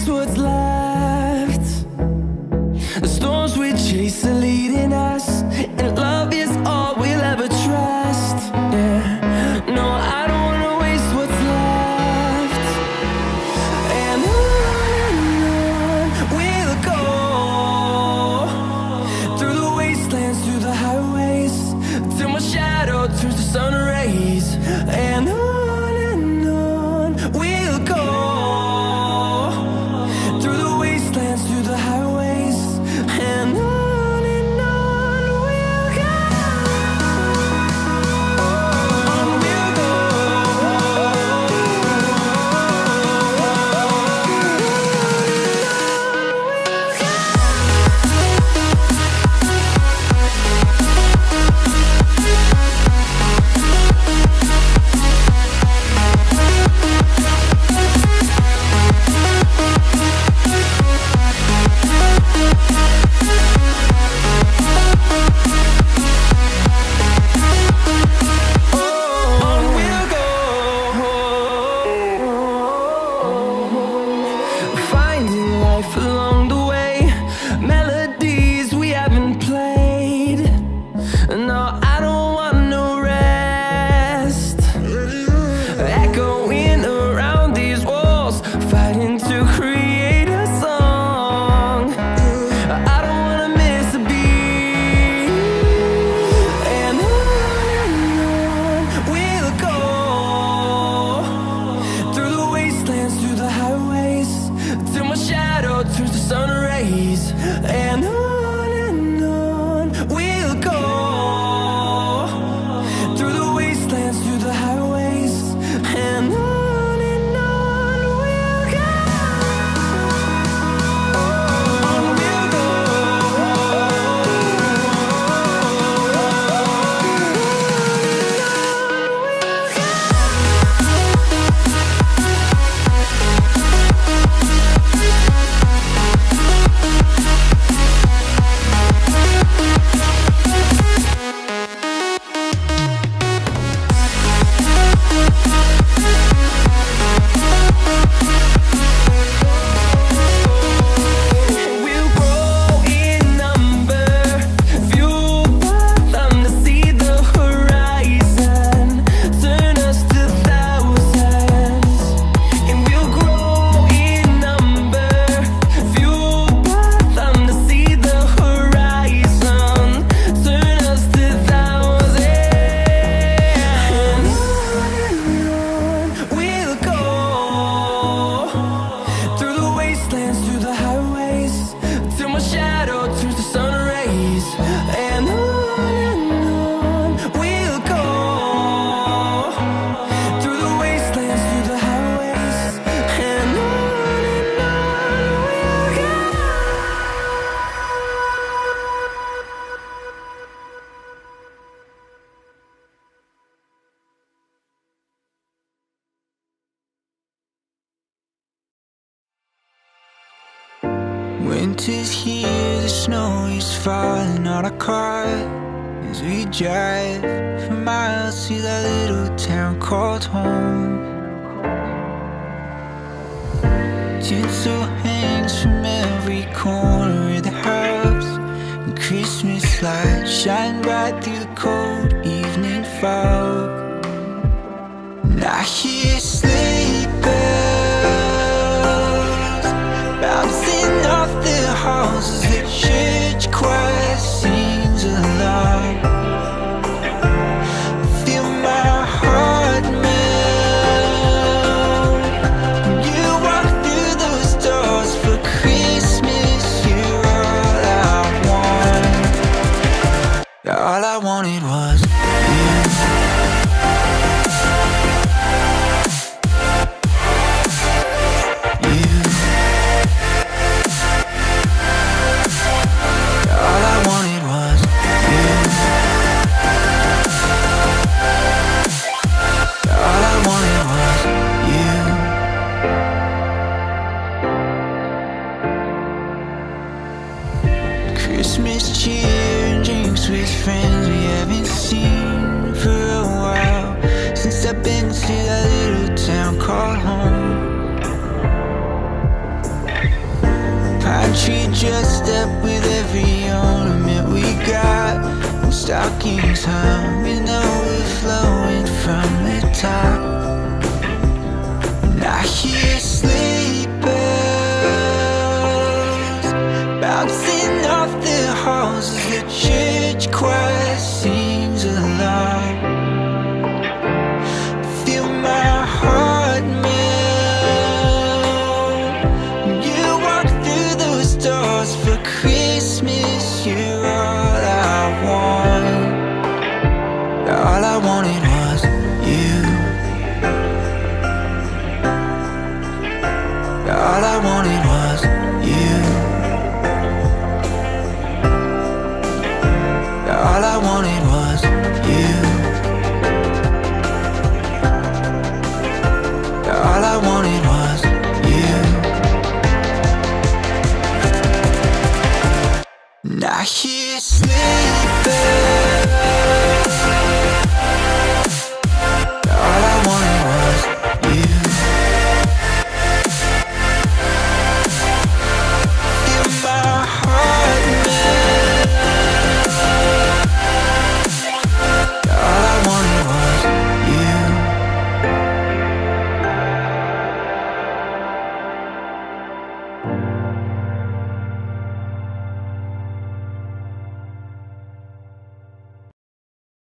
what's left. The storms we chase are leading us, and love is all we'll ever trust. Yeah, no, I don't wanna waste what's left. And on we'll go, through the wastelands, through the highways, till my shadow turns to sun rays. And on we'll go, through the wastelands, through the highways, and on we'll go. On we'll go. Turns to sun rays, and on we'll go, through the wastelands, through the highways, and on we'll go. On we'll go. Winter's here, the snow is falling on our car as we drive for miles to that little town called home. Tinsel hangs from every corner of the house, and Christmas lights shine bright through the cold evening fog. And I hear sleigh bells bouncing off the halls as the church choir sings along. I feel my heart melt when you walk through those doors. For Christmas, you're all I want. All I wanted was you. Christmas cheer and drinks with friends we haven't seen for a while, since I've been to that little town called home. country dressed up with every ornament we got. No stockings hung, and overflowing from the top. And I hear